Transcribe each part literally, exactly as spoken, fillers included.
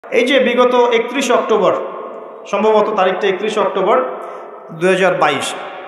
এই যে বিগত একত্রিশে অক্টোবর, সম্ভবত তারিখটা একত্রিশে অক্টোবর দু হাজার বাইশ,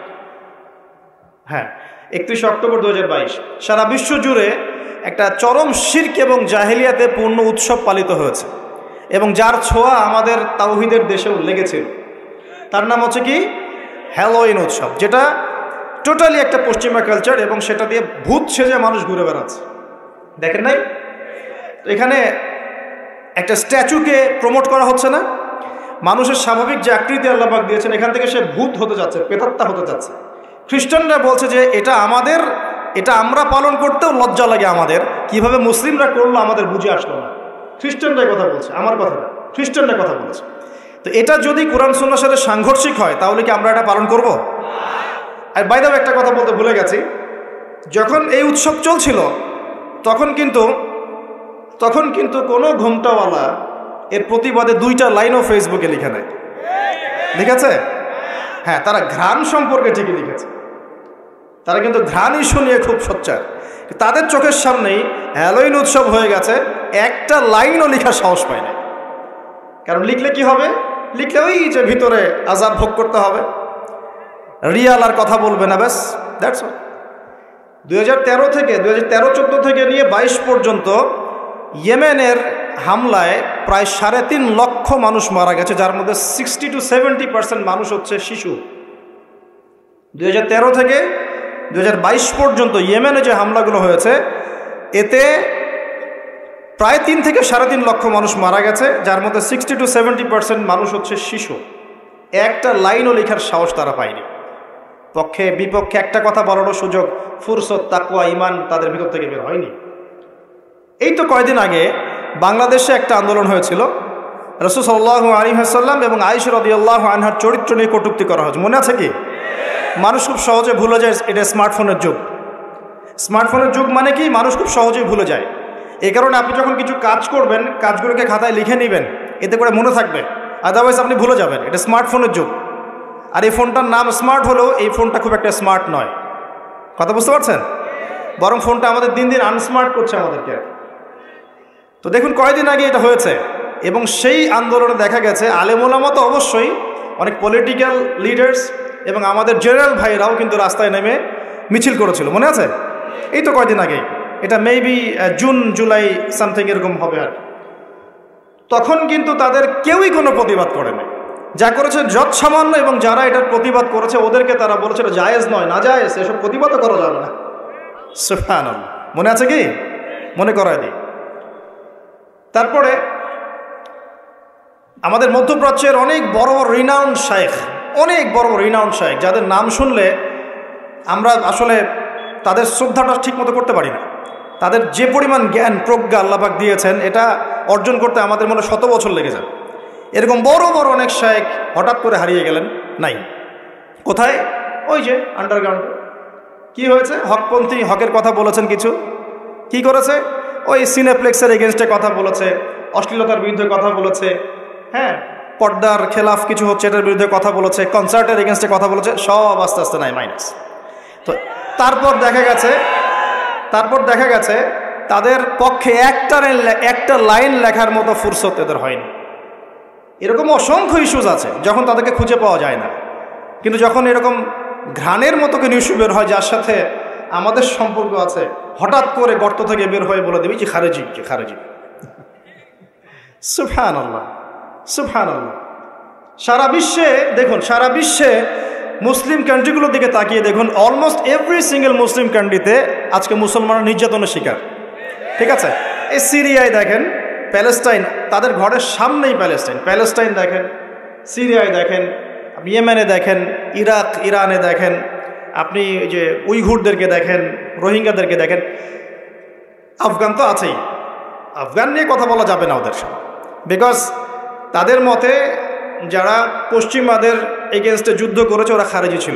হ্যাঁ একত্রিশে অক্টোবর দু হাজার বাইশ, সারা বিশ্ব জুড়ে একটা চরম শিরক এবং জাহেলিয়াতে পূর্ণ উৎসব পালিত হয়েছে এবং যার ছোঁয়া আমাদের তাওহীদের দেশেও লেগেছিল। তার নাম হচ্ছে কি হ্যালোইন উৎসব, যেটা টোটালি একটা পশ্চিমা কালচার এবং সেটা দিয়ে ভূত সেজে মানুষ ঘুরে বেড়াচ্ছে। দেখেন নাই এখানে একটা স্ট্যাচুকে প্রমোট করা হচ্ছে না? মানুষের স্বাভাবিক যে আকৃতি আল্লাহ পাক দিয়েছেন, এখান থেকে সে ভূত হতে যাচ্ছে, প্রেতাত্মা হতে যাচ্ছে। খ্রিস্টানরা বলছে যে এটা আমাদের, এটা আমরা পালন করতেও লজ্জা লাগে আমাদের, কিভাবে মুসলিমরা করলো আমাদের বুঝে আসলো না। খ্রিস্টানরাই কথা বলছে, আমার কথা না, খ্রিস্টানরা কথা বলেছে। তো এটা যদি কোরআন সুন্নাহর সাথে সাংঘর্ষিক হয় তাহলে কি আমরা এটা পালন করব? আর বাই দ্য ওয়ে একটা কথা বলতে ভুলে গেছি, যখন এই উৎসব চলছিল তখন কিন্তু তখন কিন্তু কোনো ঘোমটাওয়ালা এর প্রতিবাদে দুইটা লাইনও ফেসবুকে লিখে নেয়, লিখেছে? হ্যাঁ, তারা ঘ্রাণ সম্পর্কে ঠিকই লিখেছে, তারা কিন্তু ঘ্রাণ ইস্যু নিয়ে খুব সোচ্চার। তাদের চোখের সামনেই হ্যালোইন উৎসব হয়ে গেছে, একটা লাইনও লেখার সাহস পায় না। কারণ লিখলে কি হবে? লিখলে ওই যে ভিতরে আজাব ভোগ করতে হবে, রিয়াল আর কথা বলবে না, ব্যাস, দ্যাটস অল। দুই হাজার তেরো থেকে দুই হাজার তেরো চোদ্দো থেকে নিয়ে বাইশ পর্যন্ত ইয়েমেনের হামলায় প্রায় সাড়ে তিন লক্ষ মানুষ মারা গেছে, যার মধ্যে সিক্সটি টু সেভেন্টি পার্সেন্ট মানুষ হচ্ছে শিশু। দুই হাজার তেরো থেকে দুই হাজার বাইশ পর্যন্ত ইয়েমেনে যে হামলাগুলো হয়েছে এতে প্রায় তিন থেকে সাড়ে তিন লক্ষ মানুষ মারা গেছে, যার মধ্যে সিক্সটি টু সেভেন্টি পার্সেন্ট মানুষ হচ্ছে শিশু। একটা লাইনও লেখার সাহস তারা পায়নি। পক্ষে বিপক্ষে একটা কথা বলারও সুযোগ, ফুরসত, তাকওয়া, ঈমান তাদের ভিতর থেকে বের হয়নি। এই তো কয়েকদিন আগে বাংলাদেশে একটা আন্দোলন হয়েছিল, রাসূল সাল্লাল্লাহু আলাইহি ওয়াসাল্লাম এবং আয়েশা রাদিয়াল্লাহু আনহার চরিত্র নিয়ে কটূক্তি করা হয়েছে, মনে আছে কি? মানুষ খুব সহজে ভুলে যায় এটা স্মার্টফোনের যুগ। স্মার্টফোনের যুগ মানে কি? মানুষ খুব সহজেই ভুলে যায়। এই কারণে আপনি যখন কিছু কাজ করবেন, কাজগুলোকে খাতায় লিখে নেবেন, এতে করে মনে থাকবে, আদারওয়াইজ আপনি ভুলে যাবেন। এটা স্মার্টফোনের যুগ। আর এই ফোনটার নাম স্মার্ট হলেও এই ফোনটা খুব একটা স্মার্ট নয়, কথা বুঝতে পারছেন? বরং ফোনটা আমাদের দিন দিন আনস্মার্ট করছে আমাদেরকে। তো দেখুন কয়েকদিন আগে এটা হয়েছে এবং সেই আন্দোলনে দেখা গেছে আলেম ওলামা তো অবশ্যই, অনেক পলিটিক্যাল লিডার্স এবং আমাদের জেনারেল ভাইরাও কিন্তু রাস্তায় নেমে মিছিল করেছিল, মনে আছে? এই তো কয়েকদিন আগে, এটা মেবি জুন জুলাই সামথিং এরকম হবে। আর তখন কিন্তু তাদের কেউই কোনো প্রতিবাদ করে নাই, যা করেছে যৎ সামান্য, এবং যারা এটার প্রতিবাদ করেছে ওদেরকে তারা বলেছে এটা জায়েজ নয়, না জায়েজ, এসব প্রতিবাদও করা যাবে না। সুবহানাল্লাহ, মনে আছে কি? মনে করায় দিই। তারপরে আমাদের মধ্যপ্রাচ্যের অনেক বড় বড় রিনাউন্ড শায়েখ, অনেক বড় বড় রিনাউন্ড শায়েখ, যাদের নাম শুনলে আমরা আসলে তাদের শ্রদ্ধাটা ঠিক মতো করতে পারি না। তাদের যে পরিমাণ জ্ঞান প্রজ্ঞা আল্লাহ পাক দিয়েছেন, এটা অর্জন করতে আমাদের মনে শত বছর লেগে যাবে। এরকম বড় বড় অনেক শায়েখ হঠাৎ করে হারিয়ে গেলেন, নাই। কোথায়? ওই যে আন্ডারগ্রাউন্ড। কি হয়েছে? হকপন্থী, হকের কথা বলেছেন কিছু, কি করেছে? ওই সিনেপ্লেক্সের এগেনস্টে কথা বলেছে, অশ্লীলতার বিরুদ্ধে কথা বলেছে, হ্যাঁ, পর্দার খেলাফ কিছু হচ্ছে এটার বিরুদ্ধে কথা বলেছে, কনসার্টের এগেনস্টে কথা বলেছে, সব আস্তে আস্তে নাই, মাইনাস। তো তারপর দেখা গেছে তারপর দেখা গেছে তাদের পক্ষে একটা একটা লাইন লেখার মতো ফুরসত এদের হয়নি। এরকম অসংখ্য ইস্যুজ আছে যখন তাদেরকে খুঁজে পাওয়া যায় না, কিন্তু যখন এরকম ঘ্রাণের মতো কোনো ইস্যু বের হয় যার সাথে আমাদের সম্পর্ক আছে, হঠাৎ করে গর্ত থেকে বের হয়ে বলে দেবে যে খারেজি, যে খারেজি। সুবহানাল্লাহ, সুবহানাল্লাহ। সারা বিশ্বে দেখুন, সারা বিশ্বে মুসলিম কান্ট্রিগুলোর দিকে তাকিয়ে দেখুন, অলমোস্ট এভরি সিঙ্গেল মুসলিম কান্ট্রিতে আজকে মুসলমানরা নির্যাতনের শিকার, ঠিক আছে? এই সিরিয়ায় দেখেন, প্যালেস্টাইন, তাদের ঘরের সামনেই প্যালেস্টাইন, প্যালেস্টাইন দেখেন, সিরিয়ায় দেখেন, ইয়েমেনে দেখেন, ইরাক ইরানে দেখেন, আপনি যে উইঘুরদেরকে দেখেন, রোহিঙ্গাদেরকে দেখেন, আফগান তো আছেই। আফগান নিয়ে কথা বলা যাবে না ওদের সাথে, বিকজ তাদের মতে যারা পশ্চিমাদের এগেনস্টে যুদ্ধ করেছে ওরা খারেজি ছিল।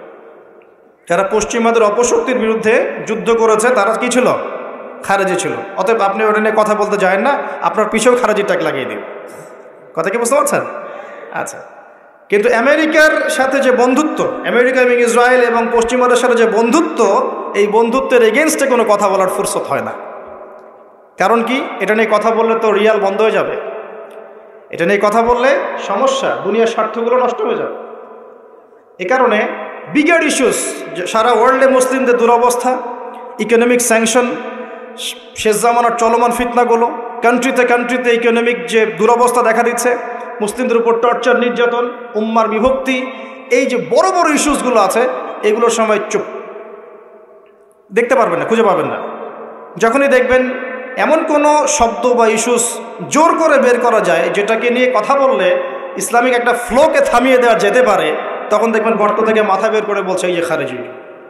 যারা পশ্চিমাদের অপশক্তির বিরুদ্ধে যুদ্ধ করেছে তারা কি ছিল? খারেজি ছিল। অতএব আপনি ওটা নিয়ে কথা বলতে যান না, আপনার পিছেও খারেজির টাক লাগিয়ে দিন। কথা কি বুঝতে পারছেন? আচ্ছা, কিন্তু আমেরিকার সাথে যে বন্ধুত্ব, আমেরিকা এবং ইসরায়েল এবং পশ্চিমাদের সাথে যে বন্ধুত্ব, এই বন্ধুত্বের এগেনস্টে কোনো কথা বলার ফুরসত হয় না। কারণ কি? এটা নিয়ে কথা বললে তো রিয়াল বন্ধ হয়ে যাবে, এটা নিয়ে কথা বললে সমস্যা, দুনিয়ার স্বার্থগুলো নষ্ট হয়ে যাবে। এ কারণে বিগার ইস্যুস, সারা ওয়ার্ল্ডে মুসলিমদের দুরবস্থা, ইকোনমিক স্যাংশন, শেষ জামানার চলমান ফিতনাগুলো, কান্ট্রিতে কান্ট্রিতে ইকোনমিক যে দুরবস্থা দেখা দিচ্ছে, মুসলিমদের উপর টর্চার, নির্যাতন, উম্মার বিভক্তি, এই যে বড় বড় ইস্যুসগুলো আছে, এগুলোর সময় চুপ, দেখতে পারবেন না, খুঁজে পাবেন না। যখনই দেখবেন এমন কোনো শব্দ বা ইস্যুস জোর করে বের করা যায় যেটাকে নিয়ে কথা বললে ইসলামিক একটা ফ্লোকে থামিয়ে দেওয়া যেতে পারে, তখন দেখবেন গর্ত থেকে মাথা বের করে বলছে ইয়ে খারেজি।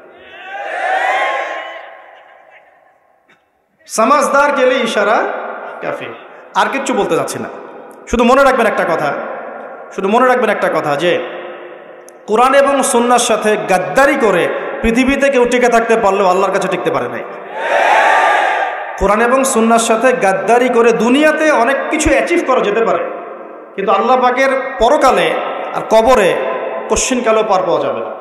সমাজদার গেলে ইশারা কাফি। আর কিচ্ছু বলতে যাচ্ছি না, শুধু মনে রাখবেন একটা কথা, শুধু মনে রাখবেন একটা কথা যে কোরআন এবং সুন্নাহর সাথে গাদ্দারি করে পৃথিবীতে কেউ টিকে থাকতে পারলেও আল্লাহর কাছে টিকতে পারে নাই। কোরআন এবং সুন্নাহর সাথে গাদ্দারি করে দুনিয়াতে অনেক কিছু অ্যাচিভ করা যেতে পারে, কিন্তু আল্লাহ পাকের পরকালে আর কবরে কোশ্চিনকালেও পার পাওয়া যাবে না।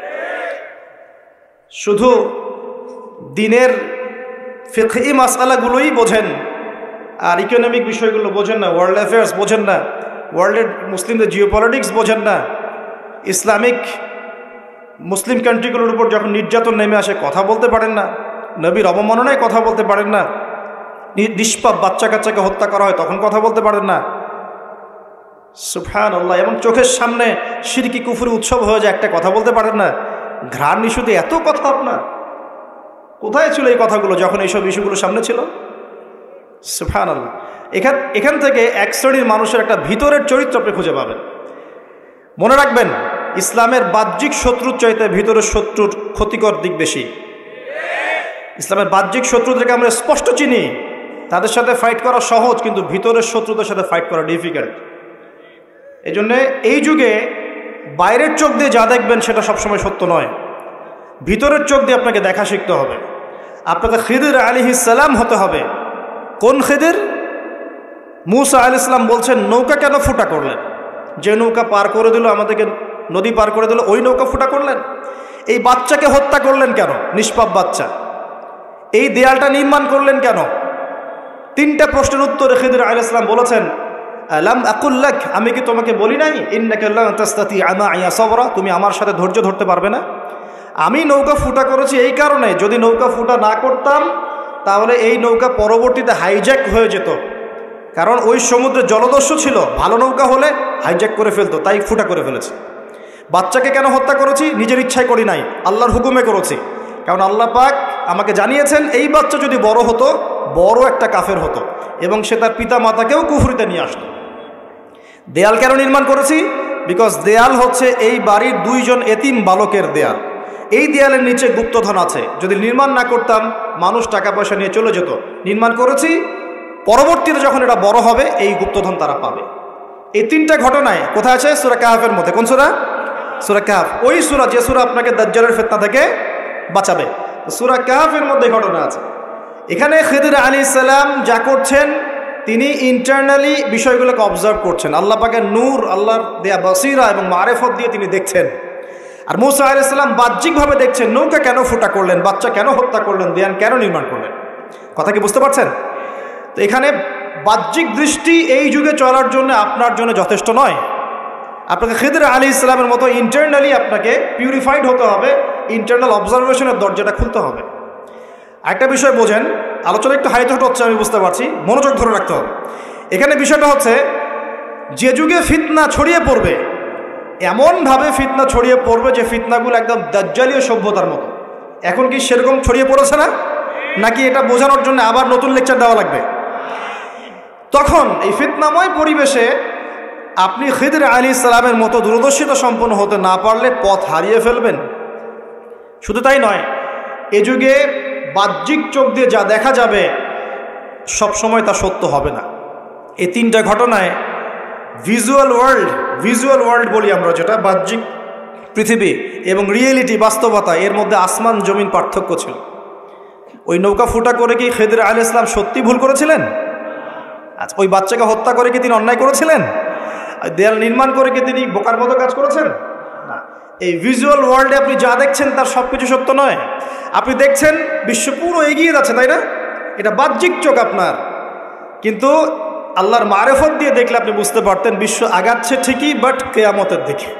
শুধু দিনের ফিকহি মাসআলাগুলোই বোঝেন আর ইকোনমিক বিষয়গুলো বোঝেন না, ওয়ার্ল্ড অ্যাফেয়ার্স বোঝেন না, ওয়ার্ল্ডের মুসলিমদের জিওপলিটিক্স বোঝেন না, ইসলামিক মুসলিম কান্ট্রিগুলোর উপর যখন নির্যাতন নেমে আসে কথা বলতে পারেন না, নবীর অবমাননায় কথা বলতে পারেন না, নিষ্পাপ বাচ্চা কাচ্চাকে হত্যা করা হয় তখন কথা বলতে পারেন না, সুবহানাল্লাহ, এবং চোখের সামনে শিরকি কুফরি উৎসব হয়ে যায় একটা কথা বলতে পারেন না। ঘ্রাণ ইস্যুতে এত কথা আপনার, কোথায় ছিল এই কথাগুলো যখন এইসব ইস্যুগুলো সামনে ছিল? সুবহানাল্লাহ। এখান এখান থেকে এক শ্রেণীর মানুষের একটা ভিতরের চরিত্র আপনি খুঁজে পাবেন। মনে রাখবেন, ইসলামের বাহ্যিক শত্রুর চাইতে ভিতরের শত্রুর ক্ষতিকর দিক বেশি। ইসলামের বাহ্যিক শত্রুদেরকে আমরা স্পষ্ট চিনি, তাদের সাথে ফাইট করা সহজ, কিন্তু ভিতরের শত্রুদের সাথে ফাইট করা ডিফিকাল্ট। এই জন্যে এই যুগে বাইরের চোখ দিয়ে যা দেখবেন সেটা সবসময় সত্য নয়, ভিতরের চোখ দিয়ে আপনাকে দেখা শিখতে হবে। আপনাকে খিদির আলাইহিস সালাম হতে হবে। কোন খিদির? মুসা আলাইহিস সালাম বলছেন নৌকা কেন ফুটা করলেন? যে নৌকা পার করে দিল, আমাদেরকে নদী পার করে দিল, ওই নৌকা ফুটা করলেন? এই বাচ্চাকে হত্যা করলেন কেন? নিষ্পাপ বাচ্চা। এই দেয়ালটা নির্মাণ করলেন কেন? তিনটা প্রশ্নের উত্তরে খিদির আলাইহিস সালাম বলেছেন, আলাম আকুল লাক, আমি কি তোমাকে বলি নাই ইন্নাকা লান তাসতাতিআ মা'ইয়া সাবরা, তুমি আমার সাথে ধৈর্য ধরতে পারবে না? আমি নৌকা ফুটা করেছি এই কারণে, যদি নৌকা ফুটা না করতাম তাহলে এই নৌকা পরবর্তীতে হাইজ্যাক হয়ে যেত, কারণ ওই সমুদ্রে জলদস্যু ছিল, ভালো নৌকা হলে হাইজ্যাক করে ফেলতো, তাই ফুটা করে ফেলেছি। বাচ্চাকে কেন হত্যা করেছি? নিজের ইচ্ছায় করি নাই, আল্লাহর হুকুমে করেছি, কারণ আল্লাহ পাক আমাকে জানিয়েছেন এই বাচ্চা যদি বড় হতো, বড় একটা কাফের হতো এবং সে তার পিতা মাতাকেও কুফরিতে নিয়ে আসতো। দেয়াল কেন নির্মাণ করেছি? বিকজ দেয়াল হচ্ছে এই বাড়ির দুইজন এতিম বালকের দেয়াল, এই দেয়ালের নিচে গুপ্তধন আছে, যদি নির্মাণ না করতাম মানুষ টাকা পয়সা নিয়ে চলে যেত। নির্মাণ করেছি, পরবর্তীতে যখন এটা বড় হবে এই গুপ্তধন তারা পাবে। এই তিনটা ঘটনায় কোথায় আছে? সূরা কাহফের মধ্যে। কোন সূরা? সূরা কাহফ। ওই সূরা যে সূরা আপনাকে দাজ্জালের ফিতনা থেকে বাঁচাবে, সূরা কাহফের মধ্যে ঘটনা আছে। এখানে খিদির আলাইহিস সালাম যা করছেন, তিনি ইন্টারনালি বিষয়গুলোকে অবজার্ভ করছেন, আল্লাহ পাকের নূর, আল্লাহর দেয়া বসিরা এবং মারিফত দিয়ে তিনি দেখছেন। আর মুসা আলাইহিস সালাম বাহ্যিকভাবে দেখছেন নৌকা কেন ফুটা করলেন, বাচ্চা কেন হত্যা করলেন, দেয়াল কেন নির্মাণ করলেন। কথা কি বুঝতে পারছেন? তো এখানে বাহ্যিক দৃষ্টি এই যুগে চলার জন্য আপনার জন্য যথেষ্ট নয়। আপনাকে খিদির আলাইহিস সালামের মতো ইন্টারনালি আপনাকে পিউরিফাইড হতে হবে, ইন্টারনাল অবজারভেশনের দরজাটা খুলতে হবে। একটা বিষয় বোঝেন, আলোচনা একটু হাইট হচ্ছে আমি বুঝতে পারছি, মনোযোগ ধরে রাখতে হবে। এখানে বিষয়টা হচ্ছে, যে যুগে ফিতনা ছড়িয়ে পড়বে, এমনভাবে ফিতনা ছড়িয়ে পড়বে যে ফিতনাগুলো একদম দাজ্জালীয় সভ্যতার মতো। এখন কি সেরকম ছড়িয়ে পড়েছে না? নাকি এটা বোঝানোর জন্য আবার নতুন লেকচার দেওয়া লাগবে? তখন এই ফিতনাময় পরিবেশে আপনি খিদির আলাইহিস সালামের মতো দূরদর্শিতা সম্পন্ন হতে না পারলে পথ হারিয়ে ফেলবেন। শুধু তাই নয়, এ যুগে বাহ্যিক চোখ দিয়ে যা দেখা যাবে সবসময় তা সত্য হবে না। এই তিনটা ঘটনায় ভিজুয়াল ওয়ার্ল্ড, ভিজুয়াল ওয়ার্ল্ড বলি আমরা যেটা, বাহ্যিক পৃথিবী এবং রিয়েলিটি, বাস্তবতা, এর মধ্যে আসমান জমিন পার্থক্য ছিল। ওই নৌকা ফুটা করে কি খিদির আলাইহিস সালাম সত্যি ভুল করেছিলেন? আচ্ছা, ওই বাচ্চাকে হত্যা করে কি তিনি অন্যায় করেছিলেন? দেয়াল নির্মাণ করে কি তিনি বোকার মতো কাজ করেছেন? না। এই ভিজুয়াল ওয়ার্ল্ডে আপনি যা দেখছেন তার সব কিছু সত্য নয়। আপনি দেখছেন বিশ্ব পুরো এগিয়ে যাচ্ছে, তাই না? এটা বাহ্যিক চোখ আপনার, কিন্তু আল্লাহর মারেফত দিয়ে দেখলে আপনি বুঝতে পারতেন বিশ্ব আগাচ্ছে ঠিকই, বাট কেয়ামতের দিকে।